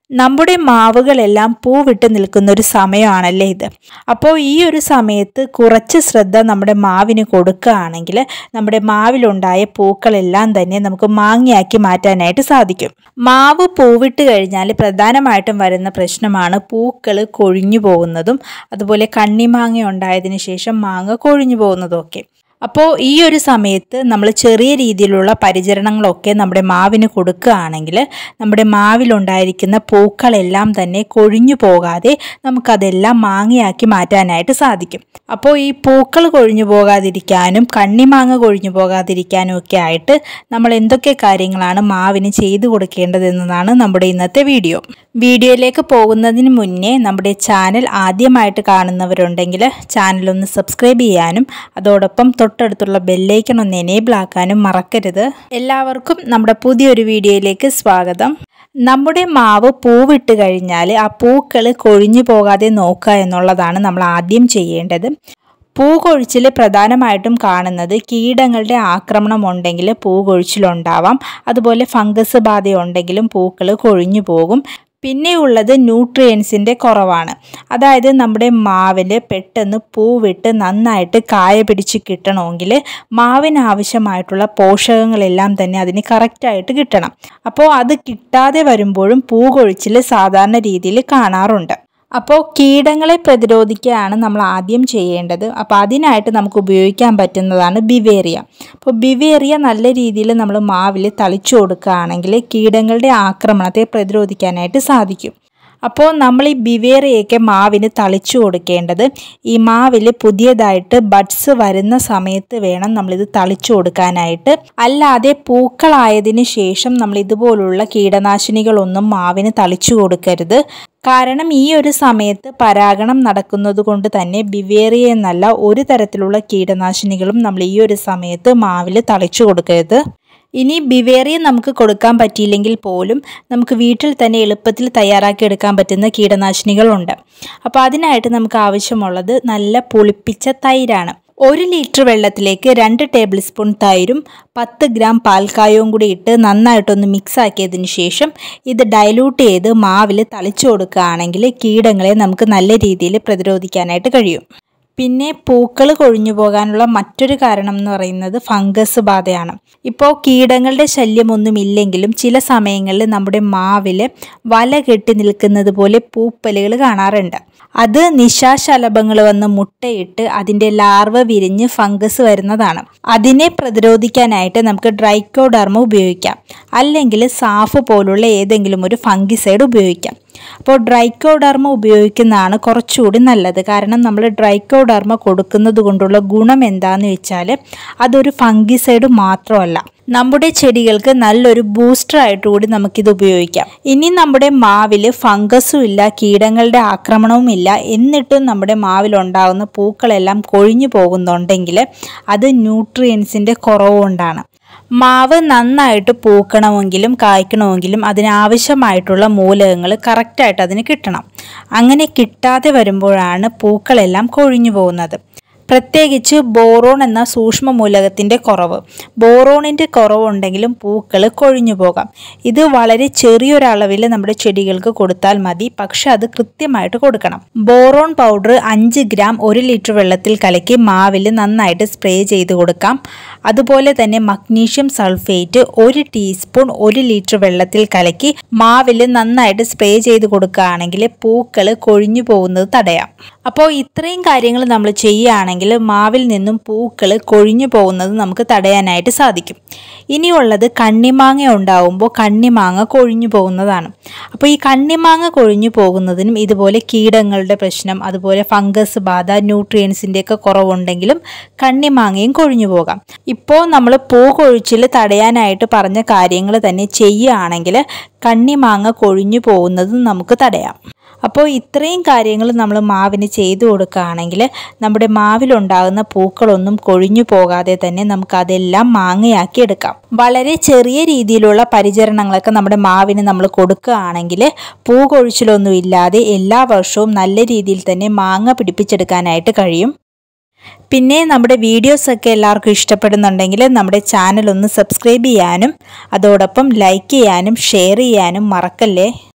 നമ്മുടെ മാവുകളെല്ലാം പൂവിട്ട് നിൽക്കുന്ന ഒരു സമയമാണല്ലേ ഇത്. അപ്പോൾ ഈ ഒരു സമയത്ത് കുറച്ച് ശ്രദ്ധ നമ്മുടെ മാവിന് കൊടുക്കുകയാണെങ്കിൽ നമ്മുടെ മാവിലുണ്ടായ പൂക്കളെല്ലാം തന്നെ നമുക്ക് മാങ്ങയാക്കി മാറ്റാനായിട്ട് സാധിക്കും. മാവ് പൂവിട്ട് കഴിഞ്ഞാൽ പ്രധാനമായിട്ടും വരുന്ന പ്രശ്നമാണ് പൂക്കൾ കൊഴിഞ്ഞു പോകുന്നതും അതുപോലെ കണ്ണിമാങ്ങ ഉണ്ടായതിനു ശേഷം മാങ്ങ കൊഴിഞ്ഞു പോകുന്നതും ഒക്കെ. അപ്പോൾ ഈ ഒരു സമയത്ത് നമ്മൾ ചെറിയ രീതിയിലുള്ള പരിചരണങ്ങളൊക്കെ നമ്മുടെ മാവിന് കൊടുക്കുകയാണെങ്കിൽ നമ്മുടെ മാവിലുണ്ടായിരിക്കുന്ന പൂക്കളെല്ലാം തന്നെ കൊഴിഞ്ഞു പോകാതെ നമുക്കതെല്ലാം മാങ്ങയാക്കി മാറ്റാനായിട്ട് സാധിക്കും. അപ്പോൾ ഈ പൂക്കൾ കൊഴിഞ്ഞു പോകാതിരിക്കാനും കണ്ണിമാങ്ങ കൊഴിഞ്ഞു പോകാതിരിക്കാനും ഒക്കെ ആയിട്ട് നമ്മൾ എന്തൊക്കെ കാര്യങ്ങളാണ് മാവിന് ചെയ്തു കൊടുക്കേണ്ടതെന്നതാണ് നമ്മുടെ ഇന്നത്തെ വീഡിയോ. വീഡിയോയിലേക്ക് പോകുന്നതിന് മുന്നേ നമ്മുടെ ചാനൽ ആദ്യമായിട്ട് കാണുന്നവരുണ്ടെങ്കിൽ ചാനലൊന്ന് സബ്സ്ക്രൈബ് ചെയ്യാനും അതോടൊപ്പം തൊട്ടടുത്തുള്ള ബെല്ലൈക്കൺ ഒന്ന് എനേബിൾ ആക്കാനും മറക്കരുത്. എല്ലാവർക്കും നമ്മുടെ പുതിയൊരു വീഡിയോയിലേക്ക് സ്വാഗതം. നമ്മുടെ മാവ് പൂവിട്ട് കഴിഞ്ഞാൽ ആ പൂക്കൾ കൊഴിഞ്ഞു പോകാതെ നോക്കുക എന്നുള്ളതാണ് നമ്മൾ ആദ്യം ചെയ്യേണ്ടത്. പൂ കൊഴിച്ചിൽ പ്രധാനമായിട്ടും കാണുന്നത് കീടങ്ങളുടെ ആക്രമണം ഉണ്ടെങ്കിൽ പൂ കൊഴിച്ചിലുണ്ടാവാം. അതുപോലെ ഫംഗസ് ബാധയുണ്ടെങ്കിലും പൂക്കൾ കൊഴിഞ്ഞു പോകും. പിന്നെയുള്ളത് ന്യൂട്രിയൻസിൻ്റെ കുറവാണ്. അതായത് നമ്മുടെ മാവിൽ പെട്ടെന്ന് പൂവിട്ട് നന്നായിട്ട് കായ പിടിച്ച് കിട്ടണമെങ്കിൽ മാവിന് ആവശ്യമായിട്ടുള്ള പോഷകങ്ങളെല്ലാം തന്നെ അതിന് കറക്റ്റായിട്ട് കിട്ടണം. അപ്പോൾ അത് കിട്ടാതെ വരുമ്പോഴും പൂ കൊഴിച്ചിൽ സാധാരണ രീതിയിൽ കാണാറുണ്ട്. അപ്പോൾ കീടങ്ങളെ പ്രതിരോധിക്കുകയാണ് നമ്മൾ ആദ്യം ചെയ്യേണ്ടത്. അപ്പോൾ അതിനായിട്ട് നമുക്ക് ഉപയോഗിക്കാൻ പറ്റുന്നതാണ് ബിവേറിയ. അപ്പോൾ ബിവേറിയ നല്ല രീതിയിൽ നമ്മൾ മാവിൽ തളിച്ചു കൊടുക്കുകയാണെങ്കിൽ കീടങ്ങളുടെ ആക്രമണത്തെ പ്രതിരോധിക്കാനായിട്ട് സാധിക്കും. അപ്പോൾ നമ്മൾ ഈ ബിവേറിയൊക്കെ മാവിന് തളിച്ചു കൊടുക്കേണ്ടത് ഈ മാവിൽ പുതിയതായിട്ട് ബഡ്സ് വരുന്ന സമയത്ത് വേണം നമ്മളിത് തളിച്ചു കൊടുക്കാനായിട്ട്. അല്ലാതെ പൂക്കളായതിനു ശേഷം നമ്മൾ ഇതുപോലുള്ള കീടനാശിനികളൊന്നും മാവിന് തളിച്ചു കൊടുക്കരുത്. കാരണം ഈ ഒരു സമയത്ത് പരാഗണം നടക്കുന്നത് കൊണ്ട് തന്നെ ബിവേറിയ എന്നല്ല ഒരു തരത്തിലുള്ള കീടനാശിനികളും നമ്മൾ ഈ ഒരു സമയത്ത് മാവിൽ തളിച്ചു കൊടുക്കരുത്. ഇനി ബിവേറിയ നമുക്ക് കൊടുക്കാൻ പറ്റിയില്ലെങ്കിൽ പോലും നമുക്ക് വീട്ടിൽ തന്നെ എളുപ്പത്തിൽ തയ്യാറാക്കിയെടുക്കാൻ പറ്റുന്ന കീടനാശിനികളുണ്ട്. അപ്പോൾ അതിനായിട്ട് നമുക്ക് ആവശ്യമുള്ളത് നല്ല പുളിപ്പിച്ച തൈരാണ്. 1 ലിറ്റർ വെള്ളത്തിലേക്ക് 2 ടേബിൾ സ്പൂൺ തൈരും 10 ഗ്രാം പാൽക്കായവും കൂടി ഇട്ട് നന്നായിട്ടൊന്ന് മിക്സ് ആക്കിയതിന് ശേഷം ഇത് ഡൈലൂട്ട് ചെയ്ത് മാവിൽ തളിച്ചു കൊടുക്കുകയാണെങ്കിൽ കീടങ്ങളെ നമുക്ക് നല്ല രീതിയിൽ പ്രതിരോധിക്കാനായിട്ട് കഴിയും. പിന്നെ പൂക്കൾ കൊഴിഞ്ഞു പോകാനുള്ള മറ്റൊരു കാരണം എന്ന് പറയുന്നത് ഫംഗസ് ബാധയാണ്. ഇപ്പോൾ കീടങ്ങളുടെ ശല്യമൊന്നുമില്ലെങ്കിലും ചില സമയങ്ങളിൽ നമ്മുടെ മാവിൽ വല കെട്ടി നിൽക്കുന്നത് പോലെ പൂപ്പലുകൾ കാണാറുണ്ട്. അത് നിശാശലഭങ്ങൾ വന്ന് മുട്ടയിട്ട് അതിൻ്റെ ലാർവ വിരിഞ്ഞ് ഫംഗസ് വരുന്നതാണ്. അതിനെ പ്രതിരോധിക്കാനായിട്ട് നമുക്ക് ട്രൈക്കോഡെർമ ഉപയോഗിക്കാം. അല്ലെങ്കിൽ സാഫ് പോലുള്ള ഏതെങ്കിലും ഒരു ഫംഗിസൈഡ് ഉപയോഗിക്കാം. അപ്പോൾ ട്രൈക്കോഡെർമ ഉപയോഗിക്കുന്നതാണ് കുറച്ചുകൂടി നല്ലത്. കാരണം നമ്മൾ ട്രൈക്കോഡെർമ കൊടുക്കുന്നത് കൊണ്ടുള്ള ഗുണം എന്താണെന്ന് വെച്ചാൽ അതൊരു ഫംഗിസൈഡ് മാത്രമല്ല, നമ്മുടെ ചെടികൾക്ക് നല്ലൊരു ബൂസ്റ്ററായിട്ട് കൂടി നമുക്കിത് ഉപയോഗിക്കാം. ഇനി നമ്മുടെ മാവിൽ ഫംഗസും ഇല്ല, കീടങ്ങളുടെ ആക്രമണവും ഇല്ല, എന്നിട്ടും നമ്മുടെ മാവിലുണ്ടാകുന്ന പൂക്കളെല്ലാം കൊഴിഞ്ഞു പോകുന്നുണ്ടെങ്കിൽ അത് ന്യൂട്രിയൻസിൻ്റെ കുറവ് കൊണ്ടാണ്. മാവ് നന്നായിട്ട് പൂക്കണമെങ്കിലും കായ്ക്കണമെങ്കിലും അതിനാവശ്യമായിട്ടുള്ള മൂലകങ്ങൾ കറക്റ്റായിട്ട് അതിന് കിട്ടണം. അങ്ങനെ കിട്ടാതെ വരുമ്പോഴാണ് പൂക്കളെല്ലാം കൊഴിഞ്ഞു പോകുന്നത്. പ്രത്യേകിച്ച് ബോറോൺ എന്ന സൂക്ഷ്മ മൂലകത്തിൻ്റെ കുറവ്. ബോറോണിൻ്റെ കുറവുണ്ടെങ്കിലും പൂക്കൾ കൊഴിഞ്ഞു പോകാം. ഇത് വളരെ ചെറിയൊരളവിൽ നമ്മുടെ ചെടികൾക്ക് കൊടുത്താൽ മതി, പക്ഷെ അത് കൃത്യമായിട്ട് കൊടുക്കണം. ബോറോൺ പൗഡർ 5 ഗ്രാം 1 ലിറ്റർ വെള്ളത്തിൽ കലക്കി മാവിൽ നന്നായിട്ട് സ്പ്രേ ചെയ്ത് കൊടുക്കാം. അതുപോലെ തന്നെ മഗ്നീഷ്യം സൾഫേറ്റ് 1 ടീസ്പൂൺ 1 ലിറ്റർ വെള്ളത്തിൽ കലക്കി മാവിൽ നന്നായിട്ട് സ്പ്രേ ചെയ്ത് കൊടുക്കുകയാണെങ്കിൽ പൂക്കൾ കൊഴിഞ്ഞു പോകുന്നത് തടയാം. അപ്പോൾ ഇത്രയും കാര്യങ്ങൾ നമ്മൾ ചെയ്യുകയാണെങ്കിൽ മാവിൽ നിന്നും പൂക്കൾ കൊഴിഞ്ഞു പോകുന്നത് നമുക്ക് തടയാനായിട്ട് സാധിക്കും. ഇനിയുള്ളത് കണ്ണിമാങ്ങ ഉണ്ടാവുമ്പോൾ കണ്ണിമാങ്ങ കൊഴിഞ്ഞു പോകുന്നതാണ്. അപ്പോൾ ഈ കണ്ണിമാങ്ങ കൊഴിഞ്ഞു പോകുന്നതിനും ഇതുപോലെ കീടങ്ങളുടെ പ്രശ്നം, അതുപോലെ ഫംഗസ് ബാധ, ന്യൂട്രിയൻസിൻ്റെയൊക്കെ കുറവുണ്ടെങ്കിലും കണ്ണിമാങ്ങയും കൊഴിഞ്ഞു പോകാം. ഇപ്പോൾ നമ്മൾ പൂ കൊഴിച്ചിൽ തടയാനായിട്ട് പറഞ്ഞ കാര്യങ്ങൾ തന്നെ ചെയ്യുകയാണെങ്കിൽ കണ്ണിമാങ്ങ കൊഴിഞ്ഞു പോകുന്നത് നമുക്ക് തടയാം. അപ്പോൾ ഇത്രയും കാര്യങ്ങൾ നമ്മൾ മാവിന് ചെയ്തു കൊടുക്കുകയാണെങ്കിൽ നമ്മുടെ മാവിലുണ്ടാകുന്ന പൂക്കളൊന്നും കൊഴിഞ്ഞു പോകാതെ തന്നെ നമുക്കതെല്ലാം മാങ്ങയാക്കി എടുക്കാം. വളരെ ചെറിയ രീതിയിലുള്ള പരിചരണങ്ങളൊക്കെ നമ്മുടെ മാവിന് നമ്മൾ കൊടുക്കുകയാണെങ്കിൽ പൂ കൊഴിച്ചിലൊന്നും ഇല്ലാതെ എല്ലാ വർഷവും നല്ല രീതിയിൽ തന്നെ മാങ്ങ പിടിപ്പിച്ചെടുക്കാനായിട്ട് കഴിയും. പിന്നെ നമ്മുടെ വീഡിയോസൊക്കെ എല്ലാവർക്കും ഇഷ്ടപ്പെടുന്നുണ്ടെങ്കിൽ നമ്മുടെ ചാനൽ ഒന്ന് സബ്സ്ക്രൈബ് ചെയ്യാനും അതോടൊപ്പം ലൈക്ക് ചെയ്യാനും ഷെയർ ചെയ്യാനും മറക്കല്ലേ.